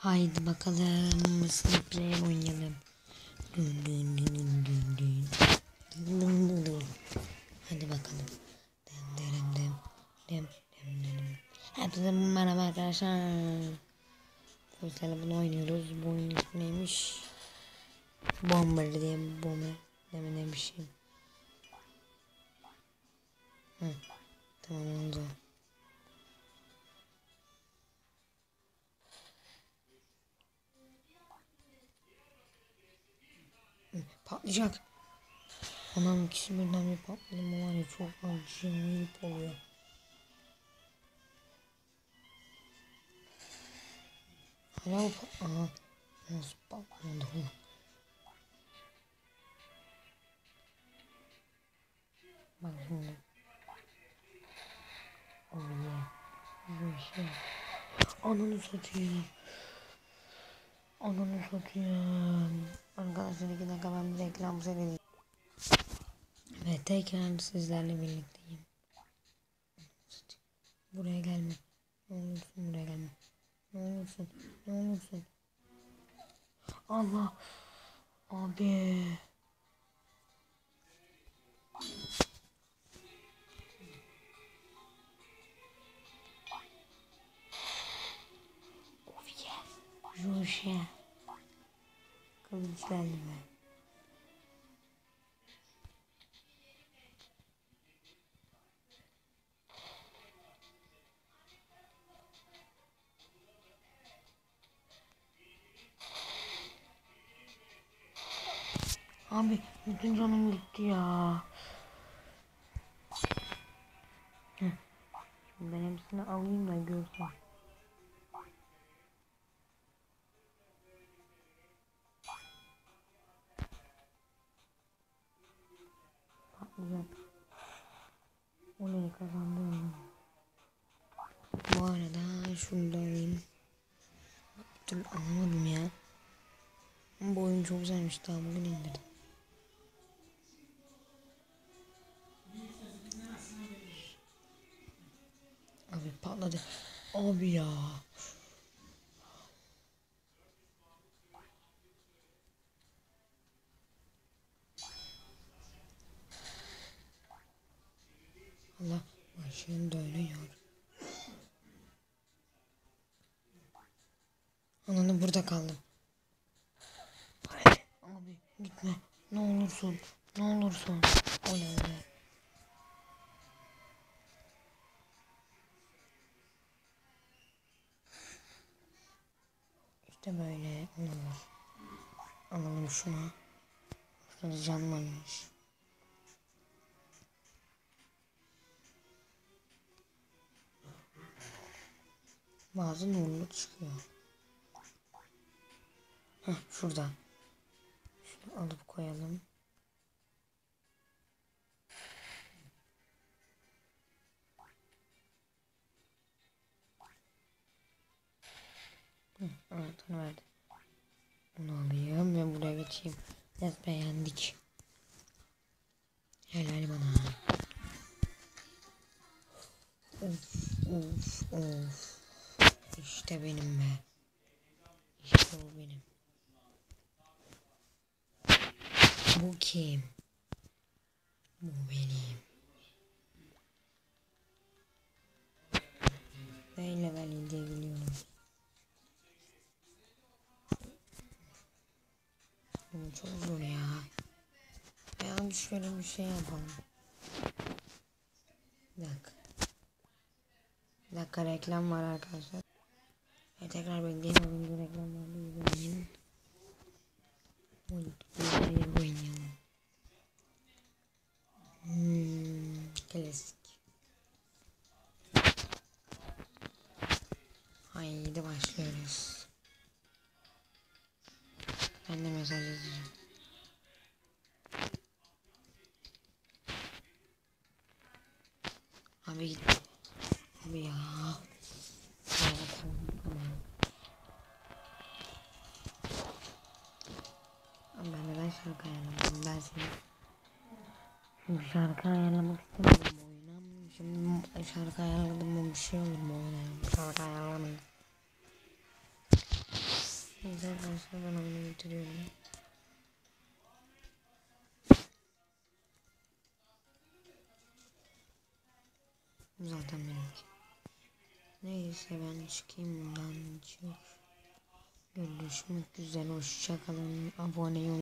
Haydi bakalım Sleep oynayalım. Hadi bakalım. Hepinize merhaba arkadaşlar. Mesela bunu oynuyoruz. Bu oyunun ismi neymiş? Bomber diye bomber ne bir şey. Tamam oldu. Patlayacak. Anam ikisi birden bir patladı mı var ya, çok acayip oluyor. Hala bu aha. Nasıl patladı bu? Bak şimdi. Allah. Bu şey. Ananı satayım. Ananı satayım. Arkadaşlar 2 dakika ben bir reklam seyredeyim. Ve tekrar sizlerle birlikteyim. Buraya gelme. Ne olursun buraya gelme. Ne olursun. Ne olursun. Allah. Abi. Of yeah. Joşe. Kılıç geldi be. Abi bütün canım gitti ya. Şimdi ben hepsini alayım da görsün. Patlayacak. Oley kazandım. Bu arada şunu da alayım. Bir türlü anlamadım ya. Bu oyun çok güzelmiş, daha bugün indirdim. Abi patladı. Abi ya. Allah başım dönüyor. Ananı burada kaldım. Abi gitme. Ne olursun. Ne olursun. Oley oley. İşte böyle olur. Alalım şunu. Şurada can varmış. Bazı nurlu çıkıyor. Heh şurada. Şunu alıp koyalım. Evet onu verdi. Bunu alayım ve buraya geçeyim. Evet beğendik. Helal bana. Of. İşte benim be. İşte o benim. Bu kim? Bu benim. Böyle ben diyebiliyorum. Bu çok zor ya. Yani şöyle bir şey yapalım. Bir dakika reklam var arkadaşlar. Tekrar bekleyin, oyuncu reklam vardı, izlemeyin. Oynayalım. Klasik. Haydi başlıyoruz. Ben de mesaj yazacağım. Abi git. Abi ya. Ben neden şarkı ayarlamadım? Ben seni şimdi şarkı ayarlamak istemedim bu oyuna. Şimdi şarkı ayarladım mı bir şey olur mu oyuna? Şarkı ayarlamayın. devamını getiriyorum. Zaten benimki. Neyse ben çıkayım bundan. Görüşmek üzere. Hoşçakalın. Abone olun.